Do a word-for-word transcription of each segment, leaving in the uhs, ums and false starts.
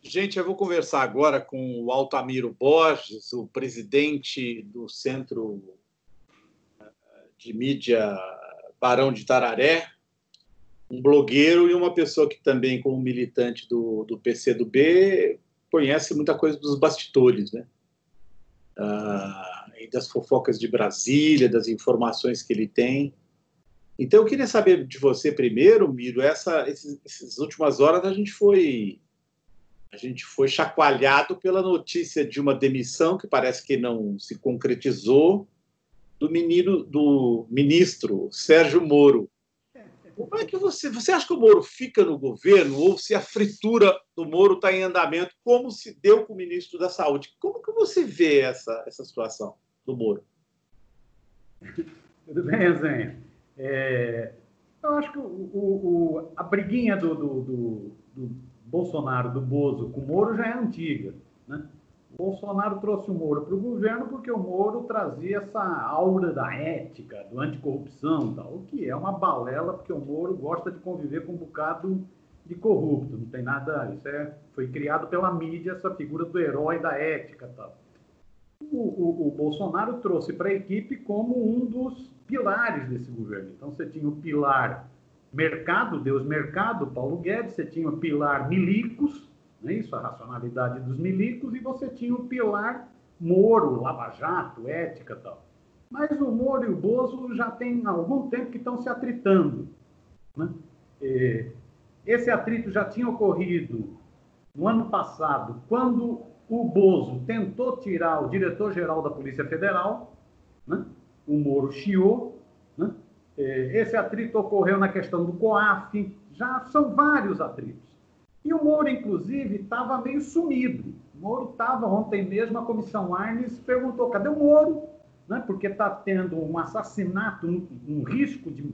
Gente, eu vou conversar agora com o Altamiro Borges, o presidente do Centro de Mídia Barão de Tararé, um blogueiro e uma pessoa que também, como militante do, do P C do B, conhece muita coisa dos bastidores, né? Ah, e das fofocas de Brasília, das informações que ele tem. Então, eu queria saber de você primeiro, Miro, essa, esses, essas últimas horas a gente foi... A gente foi chacoalhado pela notícia de uma demissão que parece que não se concretizou do, menino, do ministro Sérgio Moro. Como é que você... Você acha que o Moro fica no governo ou se a fritura do Moro está em andamento, como se deu com o ministro da Saúde? Como que você vê essa, essa situação do Moro? Tudo bem, Resenha? É, eu acho que o, o, a briguinha do, do, do, do Bolsonaro, do Bozo, com o Moro já é antiga, né? O Bolsonaro trouxe o Moro para o governo porque o Moro trazia essa aura da ética, do anticorrupção, tal, o que é uma balela, porque o Moro gosta de conviver com um bocado de corrupto, não tem nada, isso é, foi criado pela mídia, essa figura do herói da ética, tal. O, o, o Bolsonaro trouxe para a equipe como um dos pilares desse governo. Então, você tinha o pilar mercado, Deus mercado, Paulo Guedes, você tinha o pilar milicos, não é isso? A racionalidade dos milicos, e você tinha o pilar Moro, Lava Jato, ética e tal. Mas o Moro e o Bozo já tem algum tempo que estão se atritando, né? Esse atrito já tinha ocorrido no ano passado, quando o Bozo tentou tirar o diretor-geral da Polícia Federal, né? O Moro chiou, né? Esse atrito ocorreu na questão do COAF, já são vários atritos. E o Moro, inclusive, estava meio sumido. O Moro estava, ontem mesmo, a Comissão Arnes perguntou, cadê o Moro? Né? Porque está tendo um assassinato, um, um risco de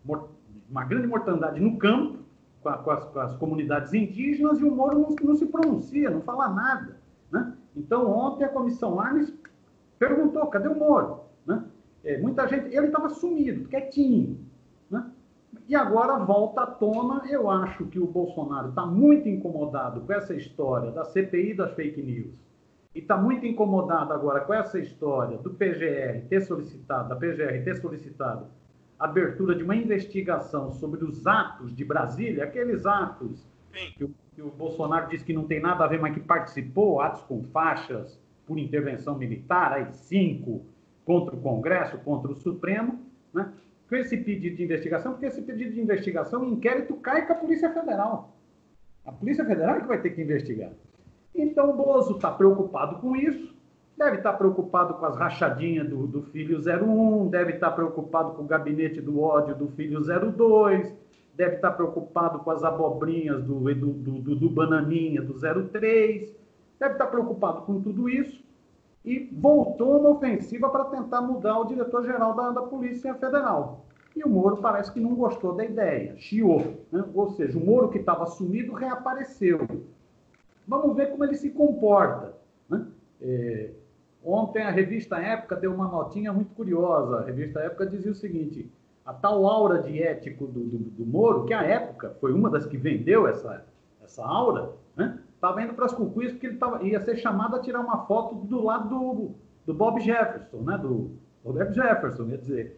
uma grande mortandade no campo, com, a, com, as, com as comunidades indígenas, e o Moro não, não se pronuncia, não fala nada, né? Então, ontem a Comissão Arnes perguntou, cadê o Moro? Né? É, muita gente, ele estava sumido, quietinho, né? E agora volta à tona. Eu acho que o Bolsonaro está muito incomodado com essa história da C P I das fake news, e está muito incomodado agora com essa história do P G R ter solicitado, da P G R ter solicitado a abertura de uma investigação sobre os atos de Brasília, aqueles atos que o, que o Bolsonaro disse que não tem nada a ver, mas que participou, atos com faixas por intervenção militar, A I cinco, contra o Congresso, contra o Supremo, né? Com esse pedido de investigação, porque esse pedido de investigação, o inquérito cai com a Polícia Federal. A Polícia Federal é que vai ter que investigar. Então, o Bozo está preocupado com isso, deve estar preocupado com as rachadinhas do, do filho zero um, deve estar preocupado com o gabinete do ódio do filho zero dois, deve estar preocupado com as abobrinhas do, do, do, do Bananinha do zero três, deve estar preocupado com tudo isso, e voltou uma ofensiva para tentar mudar o diretor-geral da, da Polícia Federal. E o Moro parece que não gostou da ideia, chiou, né? Ou seja, o Moro que estava sumido reapareceu. Vamos ver como ele se comporta, né? É, ontem a revista Época deu uma notinha muito curiosa. A revista Época dizia o seguinte: a tal aura de ético do, do, do Moro, que a Época foi uma das que vendeu essa, essa aura, né? Estava indo para as cucuias porque ele tava, ia ser chamado a tirar uma foto do lado do, do Bob Jefferson, né? Do Roberto Jefferson, quer dizer.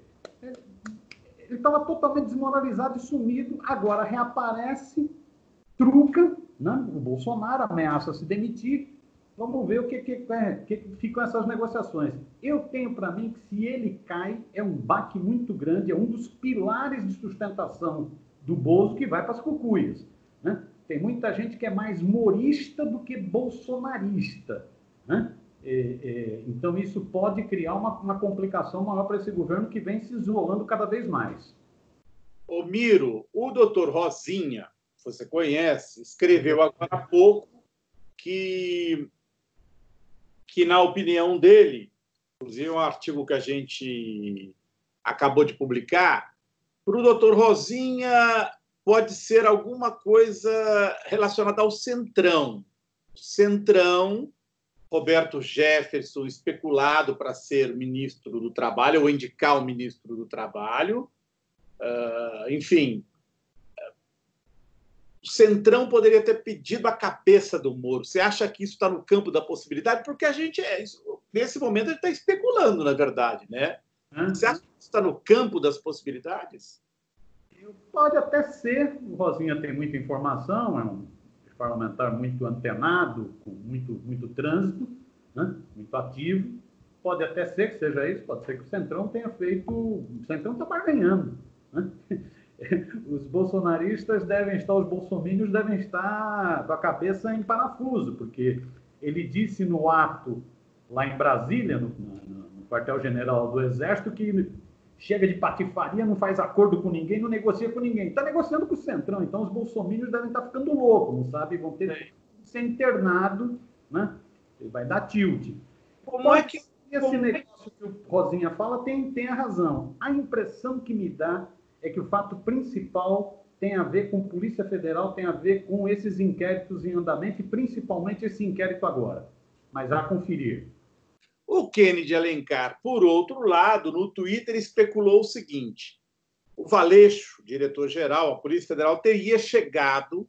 Ele estava totalmente desmoralizado e sumido, agora reaparece, truca, né? O Bolsonaro ameaça se demitir. Vamos ver o que, que, é, que ficam essas negociações. Eu tenho para mim que se ele cai, é um baque muito grande, é um dos pilares de sustentação do Bozo que vai para as cucuias, né? Tem muita gente que é mais morista do que bolsonarista, né? É, é, então, isso pode criar uma, uma complicação maior para esse governo que vem se isolando cada vez mais. Ô, Miro, o doutor Rosinha, você conhece, escreveu agora há pouco que, que, na opinião dele, inclusive um artigo que a gente acabou de publicar, para o doutor Rosinha pode ser alguma coisa relacionada ao Centrão. Centrão, Roberto Jefferson especulado para ser ministro do Trabalho, ou indicar o ministro do Trabalho. Uh, enfim, o Centrão poderia ter pedido a cabeça do Moro. Você acha que isso está no campo da possibilidade? Porque a gente, é, isso, nesse momento, a gente está especulando, na verdade, né? Uhum. Você acha que isso está no campo das possibilidades? Pode até ser. O Rosinha tem muita informação, é um parlamentar muito antenado, com muito, muito trânsito, né? Muito ativo. Pode até ser que seja isso, pode ser que o Centrão tenha feito... O Centrão está barganhando, né? Os bolsonaristas devem estar, os bolsomínios devem estar com a cabeça em parafuso, porque ele disse no ato lá em Brasília, no, no, no quartel-general do Exército, que chega de patifaria, não faz acordo com ninguém, não negocia com ninguém. Está negociando com o Centrão, então os bolsomínios devem estar ficando loucos, não sabe? Vão ter que ser internado, né? Ele vai dar tilt. Como é que... Esse negócio que o Rosinha fala tem, tem a razão. A impressão que me dá é que o fato principal tem a ver com Polícia Federal, tem a ver com esses inquéritos em andamento, e principalmente esse inquérito agora. Mas a conferir. O Kennedy Alencar, por outro lado, no Twitter especulou o seguinte: o Valeixo, diretor-geral, a Polícia Federal, teria chegado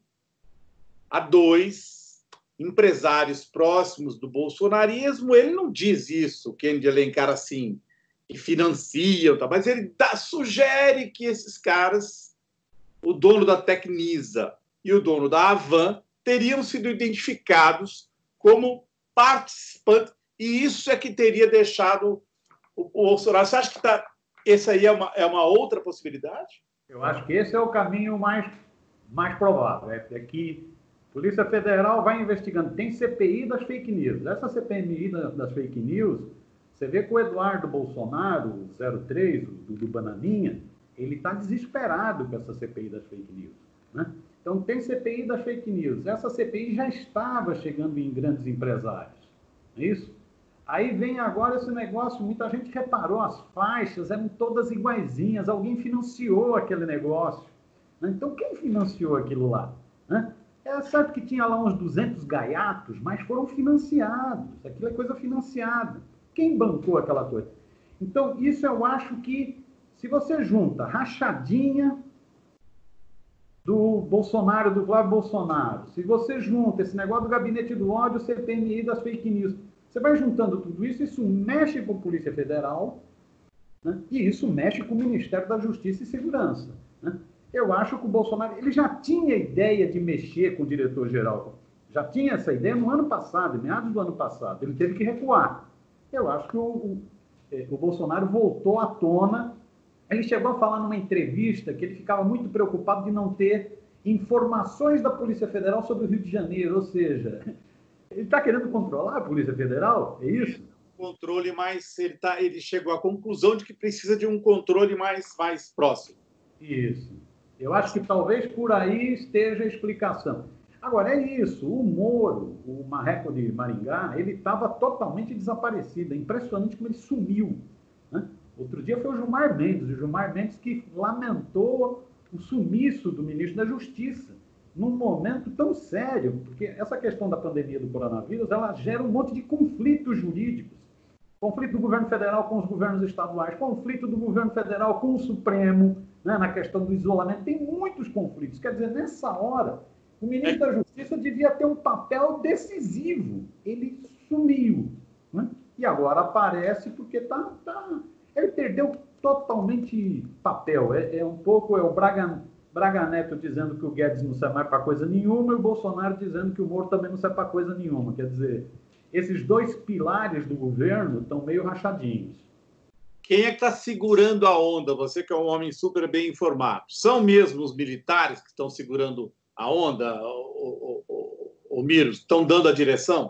a dois empresários próximos do bolsonarismo. Ele não diz isso, o Kennedy Alencar, assim, que financiam, tá? Mas ele dá, sugere que esses caras, o dono da Tecnisa e o dono da Avan, teriam sido identificados como participantes, e isso é que teria deixado o, o Bolsonaro. Você acha que tá, essa aí é uma, é uma outra possibilidade? Eu acho que esse é o caminho mais, mais provável. É, é que a Polícia Federal vai investigando. Tem C P I das fake news. Essa C P I das fake news, você vê que o Eduardo Bolsonaro, zero três, do, do Bananinha, ele está desesperado com essa C P I das fake news, né? Então, tem C P I das fake news. Essa C P I já estava chegando em grandes empresários, não é isso? Aí vem agora esse negócio, muita gente reparou, as faixas eram todas iguaizinhas, alguém financiou aquele negócio, né? Então, quem financiou aquilo lá, né? É certo que tinha lá uns duzentos gaiatos, mas foram financiados. Aquilo é coisa financiada. Quem bancou aquela coisa? Então, isso eu acho que, se você junta rachadinha do Bolsonaro, do Flávio Bolsonaro, se você junta esse negócio do gabinete do ódio, C P M I das fake news, você vai juntando tudo isso, isso mexe com a Polícia Federal, né? E isso mexe com o Ministério da Justiça e Segurança, né? Eu acho que o Bolsonaro, ele já tinha ideia de mexer com o diretor-geral, já tinha essa ideia no ano passado, em meados do ano passado, ele teve que recuar. Eu acho que o, o, o Bolsonaro voltou à tona. Ele chegou a falar numa entrevista que ele ficava muito preocupado de não ter informações da Polícia Federal sobre o Rio de Janeiro, ou seja, ele está querendo controlar a Polícia Federal, é isso? Controle mais, ele, tá, ele chegou à conclusão de que precisa de um controle mais, mais próximo. Isso. Eu acho que talvez por aí esteja a explicação. Agora, é isso, o Moro, o marreco de Maringá, ele estava totalmente desaparecido. É impressionante como ele sumiu, né? Outro dia foi o Gilmar Mendes, o Gilmar Mendes que lamentou o sumiço do ministro da Justiça, num momento tão sério, porque essa questão da pandemia do coronavírus, ela gera um monte de conflitos jurídicos. Conflito do governo federal com os governos estaduais, conflito do governo federal com o Supremo, né, na questão do isolamento. Tem muitos conflitos. Quer dizer, nessa hora, o ministro da Justiça devia ter um papel decisivo. Ele sumiu, né? E agora aparece porque tá, tá... ele perdeu totalmente papel. É, é um pouco, é o Braga, Braga Neto dizendo que o Guedes não serve mais para coisa nenhuma e o Bolsonaro dizendo que o Moro também não serve para coisa nenhuma. Quer dizer, esses dois pilares do governo estão meio rachadinhos. Quem é que está segurando a onda? Você que é um homem super bem informado. São mesmo os militares que estão segurando a onda, o, o, o, o Miro? Estão dando a direção?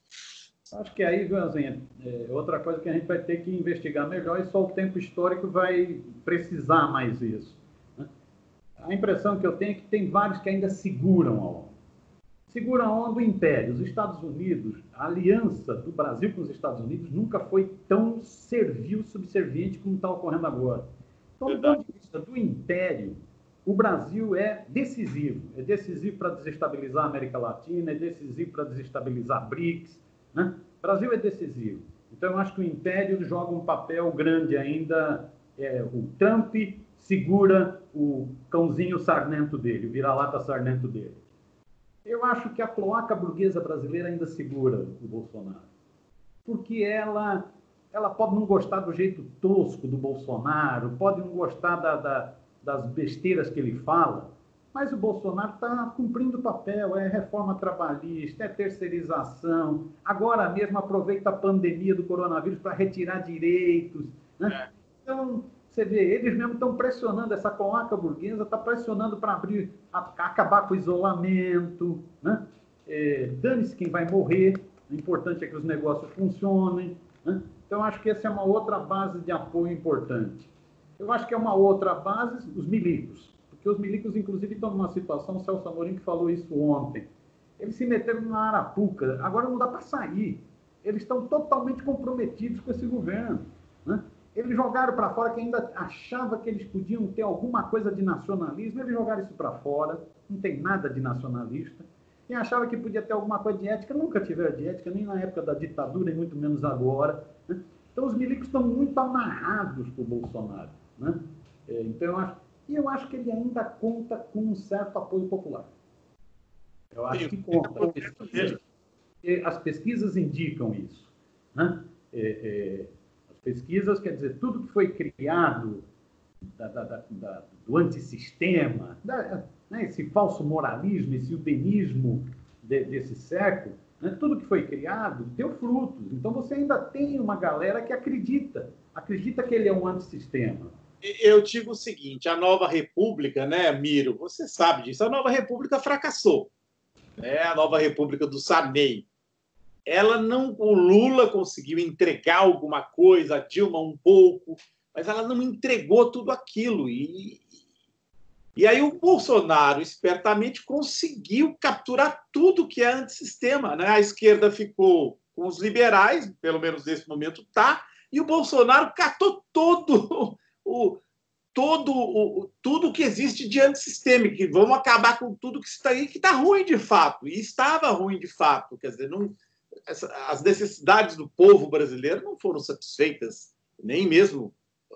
Acho que aí, Joãozinho, é outra coisa que a gente vai ter que investigar melhor e só o tempo histórico vai precisar mais isso, né? A impressão que eu tenho é que tem vários que ainda seguram a onda. Segura a onda do Império. Os Estados Unidos, a aliança do Brasil com os Estados Unidos nunca foi tão servil, subserviente como está ocorrendo agora. Então, do ponto de vista do Império, o Brasil é decisivo. É decisivo para desestabilizar a América Latina, é decisivo para desestabilizar a BRICS, né? O Brasil é decisivo. Então, eu acho que o Império joga um papel grande ainda. É, o Trump segura o cãozinho sarnento dele, o vira-lata sarnento dele. Eu acho que a cloaca burguesa brasileira ainda segura o Bolsonaro. Porque ela, ela pode não gostar do jeito tosco do Bolsonaro, pode não gostar da, da, das besteiras que ele fala, mas o Bolsonaro está cumprindo o papel, é reforma trabalhista, é terceirização, agora mesmo aproveita a pandemia do coronavírus para retirar direitos. Né? É. Então, você vê, eles mesmo estão pressionando, essa cloaca burguesa está pressionando para abrir, a, a acabar com o isolamento, né? É, dane-se quem vai morrer, o importante é que os negócios funcionem. Né? Então, acho que essa é uma outra base de apoio importante. Eu acho que é uma outra base, os milicos. Porque os milicos, inclusive, estão numa situação, o Celso Amorim que falou isso ontem, eles se meteram na arapuca, agora não dá para sair. Eles estão totalmente comprometidos com esse governo. Né? Eles jogaram para fora, que ainda achava que eles podiam ter alguma coisa de nacionalismo, eles jogaram isso para fora, não tem nada de nacionalista. Quem achava que podia ter alguma coisa de ética, nunca tiveram de ética, nem na época da ditadura, e muito menos agora. Né? Então, os milicos estão muito amarrados com o Bolsonaro. Né? Então, eu acho... E eu acho que ele ainda conta com um certo apoio popular. Eu acho que conta. As pesquisas, as pesquisas indicam isso. Né? É, é, as pesquisas, quer dizer, tudo que foi criado da, da, da, da, do antissistema, da, né, esse falso moralismo, esse udenismo de, desse século, né, tudo que foi criado deu frutos. Então, você ainda tem uma galera que acredita, acredita que ele é um antissistema. Eu digo o seguinte, a Nova República, né, Miro, você sabe disso, a Nova República fracassou. Né? A Nova República do Sarney. Ela não, o Lula conseguiu entregar alguma coisa, a Dilma um pouco, mas ela não entregou tudo aquilo. E, e aí o Bolsonaro, espertamente, conseguiu capturar tudo que é antissistema. Né? A esquerda ficou com os liberais, pelo menos nesse momento está, e o Bolsonaro catou todo... O, todo, o, tudo que existe de antissistêmico, que vamos acabar com tudo que está aí, que está ruim de fato, e estava ruim de fato. Quer dizer, não, essa, as necessidades do povo brasileiro não foram satisfeitas, nem mesmo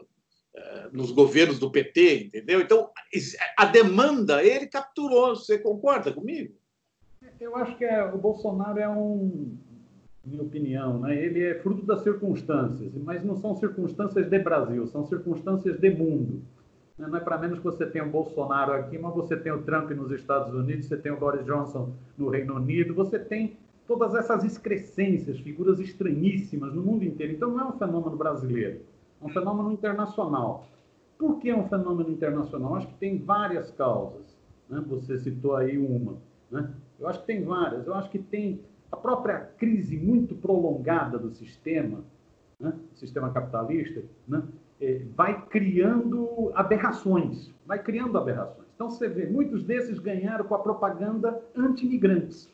uh, nos governos do P T, entendeu? Então, a demanda, ele capturou. Você concorda comigo? Eu acho que é, o Bolsonaro é um... minha opinião, né? Ele é fruto das circunstâncias, mas não são circunstâncias de Brasil, são circunstâncias de mundo. Não é para menos que você tem o Bolsonaro aqui, mas você tem o Trump nos Estados Unidos, você tem o Boris Johnson no Reino Unido, você tem todas essas excrescências, figuras estranhíssimas no mundo inteiro. Então não é um fenômeno brasileiro, é um fenômeno internacional. Por que é um fenômeno internacional? Acho que tem várias causas. Né? Você citou aí uma. Né? Eu acho que tem várias. Eu acho que tem a própria crise muito prolongada do sistema, né, sistema capitalista, né, é, vai criando aberrações, vai criando aberrações. Então, você vê, muitos desses ganharam com a propaganda anti-imigrantes.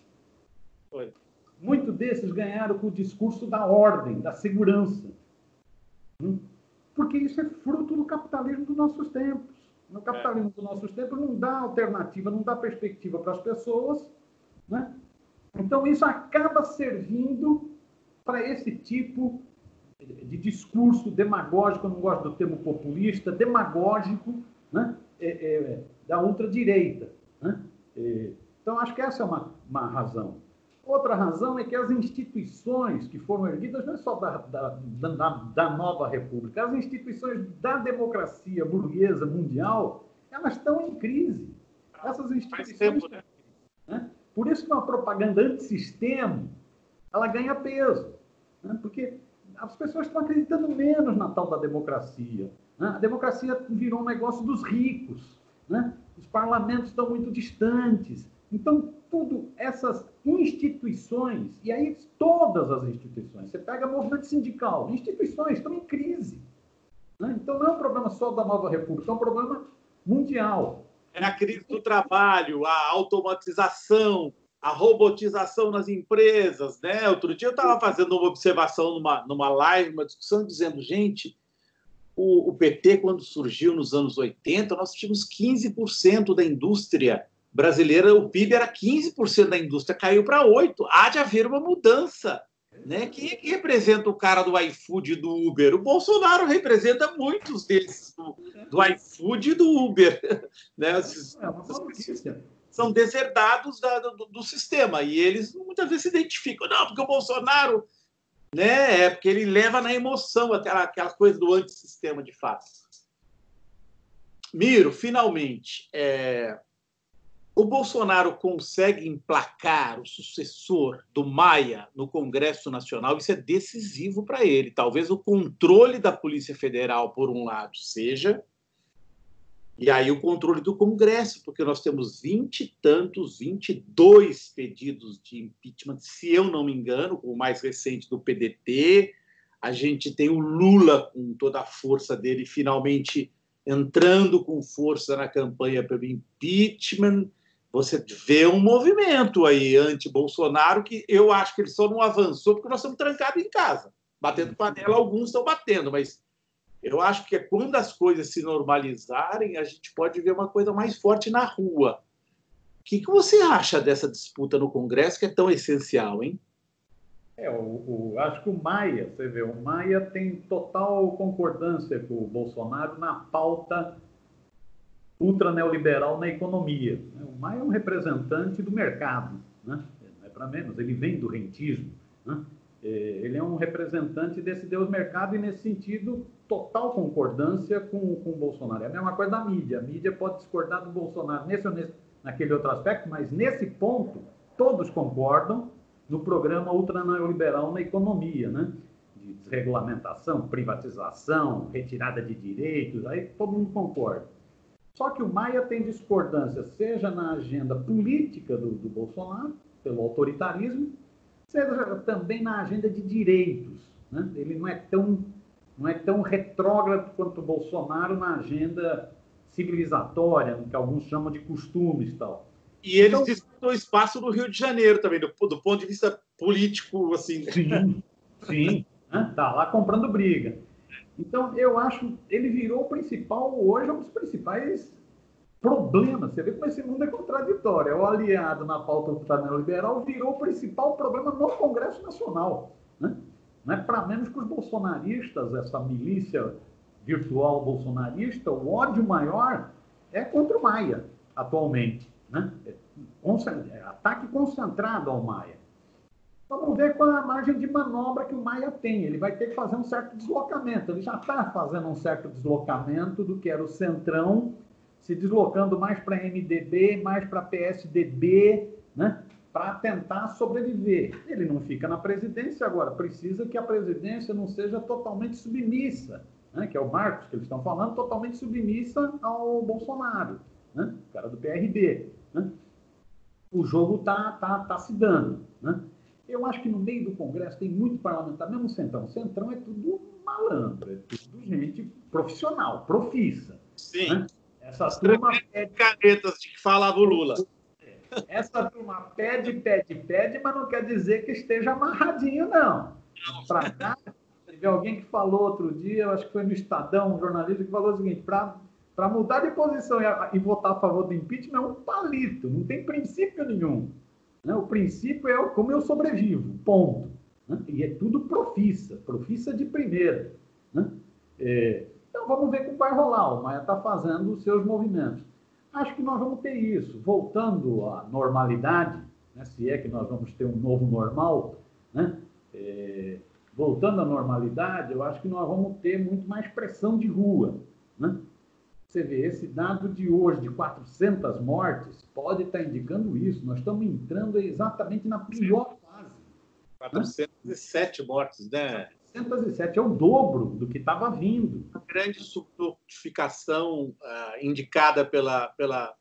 Muitos desses ganharam com o discurso da ordem, da segurança. Hum? Porque isso é fruto do capitalismo dos nossos tempos. No capitalismo dos nossos tempos não dá alternativa, não dá perspectiva para as pessoas, né? Então, isso acaba servindo para esse tipo de discurso demagógico, eu não gosto do termo populista, demagógico, né? é, é, da ultradireita. Né? É, então, acho que essa é uma, uma razão. Outra razão é que as instituições que foram erguidas, não é só da, da, da, da nova república, as instituições da democracia burguesa mundial, elas estão em crise. Essas instituições... Faz tempo, né? Né? Por isso que uma propaganda antissistema, ela ganha peso. Né? Porque as pessoas estão acreditando menos na tal da democracia. Né? A democracia virou um negócio dos ricos. Né? Os parlamentos estão muito distantes. Então, tudo essas instituições, e aí todas as instituições, você pega movimento sindical, instituições estão em crise. Né? Então, não é um problema só da nova república, é um problema mundial. É a crise do trabalho, a automatização, a robotização nas empresas. Né? Outro dia eu estava fazendo uma observação numa, numa live, uma discussão, dizendo, gente, o, o P T, quando surgiu nos anos oitenta, nós tínhamos quinze por cento da indústria brasileira, o P I B era quinze por cento da indústria, caiu para oito por cento. Há de haver uma mudança. Né? Quem é que representa o cara do iFood e do Uber? O Bolsonaro representa muitos desses, do, do iFood e do Uber. Né? Esses, é uma notícia. São deserdados da, do, do sistema, e eles muitas vezes se identificam. Não, porque o Bolsonaro... Né? É porque ele leva na emoção aquela, aquela coisa do antissistema, de fato. Miro, finalmente, é... o Bolsonaro consegue emplacar o sucessor do Maia no Congresso Nacional. Isso é decisivo para ele. Talvez o controle da Polícia Federal, por um lado, seja, e aí o controle do Congresso, porque nós temos vinte e tantos, vinte e dois pedidos de impeachment, se eu não me engano, o mais recente do P D T. A gente tem o Lula com toda a força dele, finalmente entrando com força na campanha pelo impeachment. Você vê um movimento aí anti-Bolsonaro que eu acho que ele só não avançou porque nós estamos trancados em casa. Batendo panela, alguns estão batendo, mas eu acho que quando as coisas se normalizarem, a gente pode ver uma coisa mais forte na rua. O que, que você acha dessa disputa no Congresso, que é tão essencial, hein? É, o, o, acho que o Maia, você vê, o Maia tem total concordância com o Bolsonaro na pauta ultra-neoliberal na economia. O Maia é um representante do mercado, né? Não é para menos, ele vem do rentismo, né? Ele é um representante desse Deus mercado e, nesse sentido, total concordância com, com o Bolsonaro. É a mesma coisa da mídia. A mídia pode discordar do Bolsonaro nesse ou nesse, naquele outro aspecto, mas, nesse ponto, todos concordam no programa ultra-neoliberal na economia, né? De desregulamentação, privatização, retirada de direitos, aí todo mundo concorda. Só que o Maia tem discordância, seja na agenda política do, do Bolsonaro, pelo autoritarismo, seja também na agenda de direitos, né? Ele não é tão, não é tão retrógrado quanto o Bolsonaro na agenda civilizatória, que alguns chamam de costumes e tal. E eles então, disputam espaço no Rio de Janeiro também, do, do ponto de vista político, assim. Sim, sim, né? Tá lá comprando briga. Então, eu acho, ele virou o principal, hoje é um dos principais problemas. Você vê como esse mundo é contraditório. O aliado na pauta ultraliberal virou o principal problema no Congresso Nacional, né? Não é para menos que os bolsonaristas, essa milícia virtual bolsonarista, o ódio maior é contra o Maia, atualmente, né? É ataque concentrado ao Maia. Vamos ver qual é a margem de manobra que o Maia tem. Ele vai ter que fazer um certo deslocamento. Ele já está fazendo um certo deslocamento do que era o Centrão, se deslocando mais para M D B, mais para P S D B, né? Para tentar sobreviver. Ele não fica na presidência agora. Precisa que a presidência não seja totalmente submissa, né? Que é o Marcos que eles estão falando, totalmente submissa ao Bolsonaro, né? O cara do P R B, né? O jogo está tá, tá se dando, né? Eu acho que no meio do Congresso tem muito parlamentar, mesmo o Centrão. O Centrão é tudo malandro, é tudo gente profissional, profissa. Sim. Né? Essa turma pede canetas de que falava o Lula. Essa turma pede, pede, pede, mas não quer dizer que esteja amarradinho, não. Para cá, teve alguém que falou outro dia, eu acho que foi no Estadão, um jornalista, que falou o seguinte: para mudar de posição e, e votar a favor do impeachment é um palito, não tem princípio nenhum. Né? O princípio é como eu sobrevivo, ponto. Né? E é tudo profissa, profissa de primeira. Né? É, então vamos ver como vai rolar. O Maia está fazendo os seus movimentos. Acho que nós vamos ter isso. Voltando à normalidade, né? Se é que nós vamos ter um novo normal, né? É, voltando à normalidade, eu acho que nós vamos ter muito mais pressão de rua. Né? Você vê, esse dado de hoje, de quatrocentas mortes, pode estar indicando isso. Nós estamos entrando exatamente na pior fase. quatrocentas e sete, né? Mortes, né? quatrocentas e sete é o dobro do que estava vindo. Uma grande subnotificação uh, indicada pela, pela,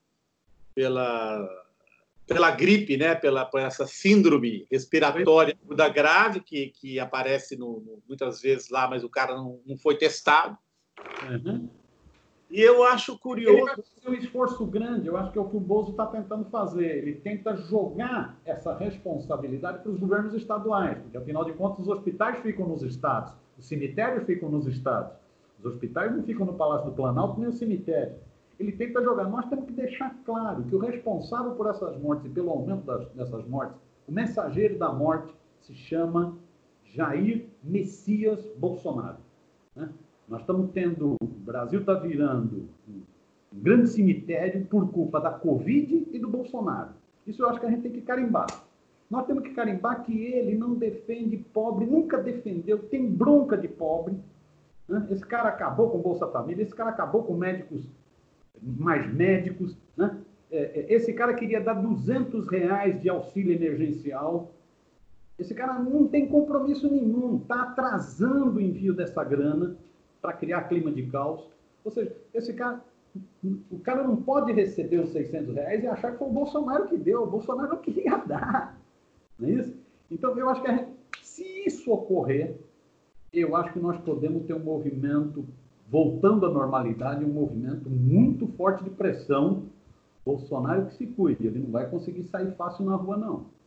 pela, pela gripe, né? Pela, por essa síndrome respiratória da grave, que, que aparece no, no, muitas vezes lá, mas o cara não, não foi testado. Uhum. E eu acho curioso... Ele vai fazer um esforço grande, eu acho que é o que o Bozo está tentando fazer. Ele tenta jogar essa responsabilidade para os governos estaduais, porque, afinal de contas, os hospitais ficam nos estados, os cemitérios ficam nos estados. Os hospitais não ficam no Palácio do Planalto, nem o cemitério. Ele tenta jogar. Nós temos que deixar claro que o responsável por essas mortes e pelo aumento das, dessas mortes, o mensageiro da morte, se chama Jair Messias Bolsonaro. Né? Nós estamos tendo, o Brasil está virando um grande cemitério por culpa da Covid e do Bolsonaro. Isso eu acho que a gente tem que carimbar. Nós temos que carimbar que ele não defende pobre, nunca defendeu, tem bronca de pobre. Né? Esse cara acabou com Bolsa Família, esse cara acabou com médicos, mais médicos. Né? Esse cara queria dar duzentos reais de auxílio emergencial. Esse cara não tem compromisso nenhum, está atrasando o envio dessa grana para criar clima de caos. Ou seja, esse cara, o cara não pode receber os seiscentos reais e achar que foi o Bolsonaro que deu. O Bolsonaro não queria dar. Não é isso? Então, eu acho que a gente, se isso ocorrer, eu acho que nós podemos ter um movimento, voltando à normalidade, um movimento muito forte de pressão. Bolsonaro que se cuide, ele não vai conseguir sair fácil na rua, não.